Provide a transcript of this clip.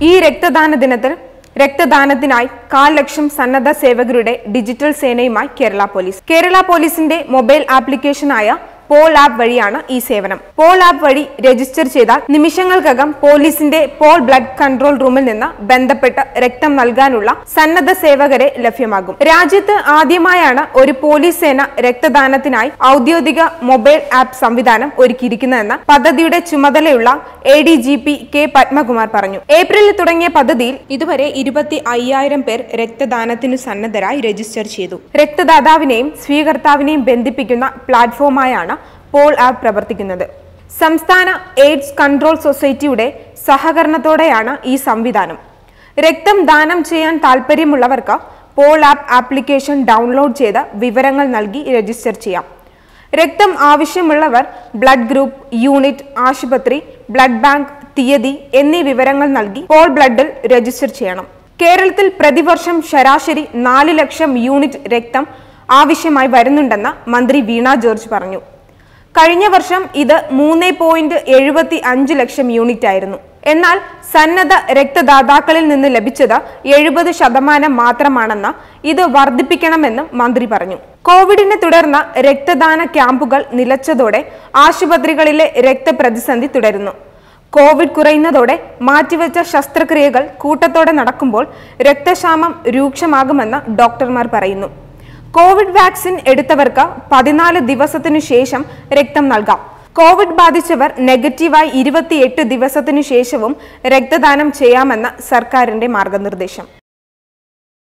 ഈ രക്തദാന ദിനത്തിൽ രക്തദാനത്തിനായി 1.5 ലക്ഷം സന്നദ്ധ സേവകരുടെ ഡിജിറ്റൽ സേനയുമായി കേരള പോലീസിന്റെ മൊബൈൽ ആപ്ലിക്കേഷനായ പോൾ ആപ്പ് വഴിയാണ് ഈ സേവനം. പോൾ ആപ്പ് വഴി രജിസ്റ്റർ ചെയ്താൽ നിമിഷങ്ങൾക്കകം പോലീസിന്റെ പോൾ ബ്ലഡ് കൺട്രോൾ റൂമിൽ നിന്ന് ബന്ധപ്പെട്ട് രക്തം നൽകാനുള്ള സന്നദ്ധ സേവകരെ ലഭ്യമാകും. രാജ്യത്ത് ആദ്യമായാണ് ഒരു പോലീസ് സേന രക്തദാനത്തിനായി ഔദ്യോഗിക മൊബൈൽ ആപ്പ് സംവിധാനം ഒരുക്കിയിരിക്കുന്നതെന്ന് പദ്ധതിയുടെ ചുമതലയുള്ള ADGP K പത്മകുമാർ പറഞ്ഞു. ഏപ്രിലിൽ തുടങ്ങിയ പദ്ധതിയിൽ ഇതുവരെ 25,000 പേർ രക്തദാനത്തിനു സന്നദ്ധരായി രജിസ്റ്റർ ചെയ്തു. രക്തദാതാവിനെയും സ്വീകർത്താവിനെയും ബന്ധിപ്പിക്കുന്ന പ്ലാറ്റ്ഫോമായാണ് പോൾ ആപ്പ് പ്രവർത്തിക്കുന്നത്. സംസ്ഥാന എയ്ഡ്സ് കൺട്രോൾ സൊസൈറ്റിയുടെ സഹകരണത്തോടെയാണ് ഈ സംവിധാനം. രക്തം ദാനം ചെയ്യാൻ താൽപ്പര്യമുള്ളവർക്ക് പോൾ ആപ്പ് ആപ്ലിക്കേഷൻ ഡൗൺലോഡ് ചെയ്ത് വിവരങ്ങൾ നൽകി രജിസ്റ്റർ ചെയ്യാം. രക്തം ആവശ്യമുള്ളവർ ബ്ലഡ് ഗ്രൂപ്പ്, യൂണിറ്റ്, ആശുപത്രി, ബ്ലഡ് ബാങ്ക്, തീയതി എന്നീ വിവരങ്ങൾ നൽകി പോൾ ബ്ലഡിൽ രജിസ്റ്റർ ചെയ്യണം. കേരളത്തിൽ പ്രതിവർഷം ശരാശരി 4 ലക്ഷം യൂണിറ്റ് രക്തം ആവശ്യമായി വരുന്നുണ്ടെന്ന് മന്ത്രി വീണ ജോർജ് പറഞ്ഞു. കഴിഞ്ഞ വർഷം ഇത് 3.75 ലക്ഷം യൂണിറ്റ് ആയിരുന്നു. എന്നാൽ സന്നദ്ധ രക്തദാതാക്കളിൽ നിന്ന് ലഭിച്ചത് 70% മാത്രമാണെന്ന് ഇത് വർദ്ധിപ്പിക്കണമെന്നും മന്ത്രി പറഞ്ഞു. കോവിഡിനെ തുടർന്ന് രക്തദാന ക്യാമ്പുകൾ നിലച്ചതോടെ ആശുപത്രികളിലെ രക്തപ്രതിസന്ധി തുടരുന്നു. കോവിഡ് കുറയുന്നതോടെ മാറ്റിവെച്ച ശസ്ത്രക്രിയകൾ കൂട്ടത്തോടെ നടക്കുമ്പോൾ രക്തക്ഷാമം രൂക്ഷമാകുമെന്ന് ഡോക്ടർമാർ പറയുന്നു. കോവിഡ് വാക്സിൻ എടുത്തവർക്ക് 14 ദിവസത്തിനു ശേഷം രക്തം നൽകാം. കോവിഡ് ബാധിച്ചവർ നെഗറ്റീവായി 28 ദിവസത്തിനു ശേഷവും രക്തദാനം ചെയ്യാമെന്ന് സർക്കാരിന്റെ മാർഗനിർദ്ദേശം.